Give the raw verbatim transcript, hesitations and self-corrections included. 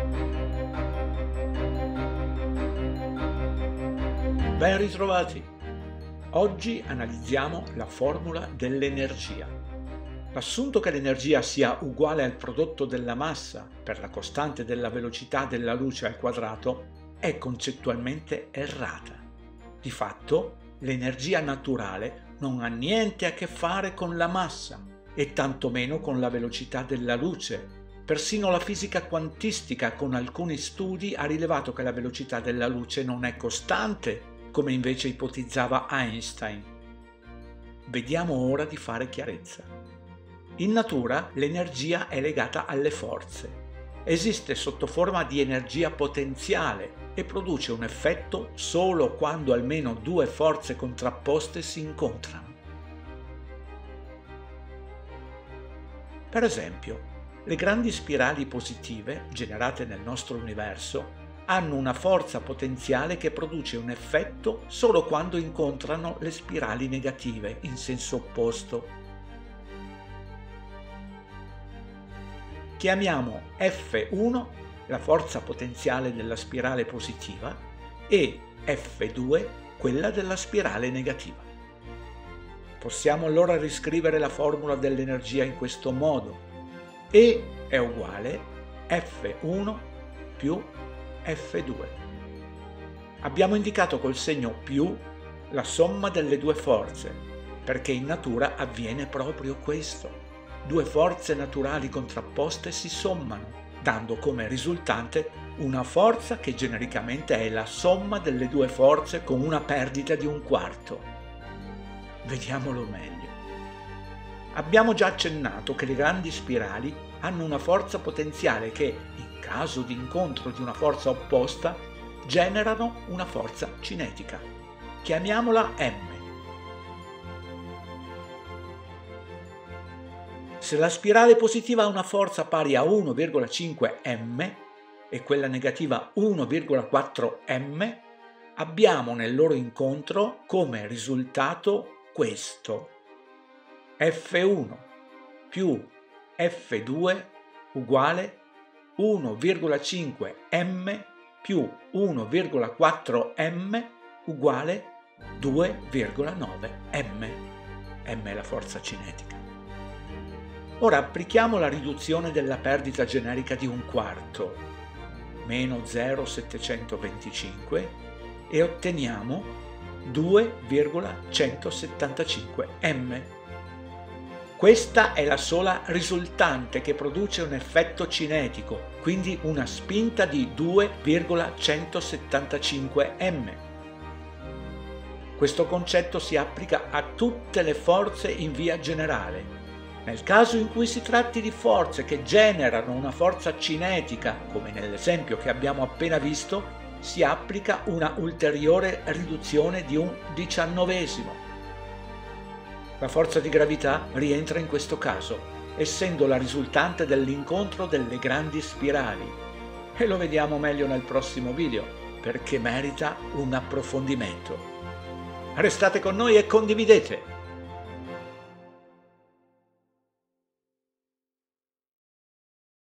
Ben ritrovati! Oggi analizziamo la formula dell'energia. L'assunto che l'energia sia uguale al prodotto della massa per la costante della velocità della luce al quadrato è concettualmente errata. Di fatto, l'energia naturale non ha niente a che fare con la massa e tantomeno con la velocità della luce. Persino la fisica quantistica con alcuni studi ha rilevato che la velocità della luce non è costante, come invece ipotizzava Einstein. Vediamo ora di fare chiarezza. In natura l'energia è legata alle forze. Esiste sotto forma di energia potenziale e produce un effetto solo quando almeno due forze contrapposte si incontrano. Per esempio, le grandi spirali positive generate nel nostro universo hanno una forza potenziale che produce un effetto solo quando incontrano le spirali negative in senso opposto. Chiamiamo F uno la forza potenziale della spirale positiva e F due quella della spirale negativa. Possiamo allora riscrivere la formula dell'energia in questo modo: E è uguale F uno più F due. Abbiamo indicato col segno più la somma delle due forze, perché in natura avviene proprio questo. Due forze naturali contrapposte si sommano, dando come risultante una forza che genericamente è la somma delle due forze con una perdita di un quarto. Vediamolo meglio. Abbiamo già accennato che le grandi spirali hanno una forza potenziale che, in caso di incontro di una forza opposta, generano una forza cinetica. Chiamiamola M. Se la spirale positiva ha una forza pari a uno virgola cinque M e quella negativa uno virgola quattro M, abbiamo nel loro incontro come risultato questo: F uno più F due uguale uno virgola cinque M più uno virgola quattro M uguale due virgola nove M. M è la forza cinetica. Ora applichiamo la riduzione della perdita generica di un quarto, meno zero virgola settecentoventicinque, e otteniamo due virgola centosettantacinque M. Questa è la sola risultante che produce un effetto cinetico, quindi una spinta di due virgola centosettantacinque M. Questo concetto si applica a tutte le forze in via generale. Nel caso in cui si tratti di forze che generano una forza cinetica, come nell'esempio che abbiamo appena visto, si applica una ulteriore riduzione di un diciannovesimo. La forza di gravità rientra in questo caso, essendo la risultante dell'incontro delle grandi spirali. E lo vediamo meglio nel prossimo video, perché merita un approfondimento. Restate con noi e condividete!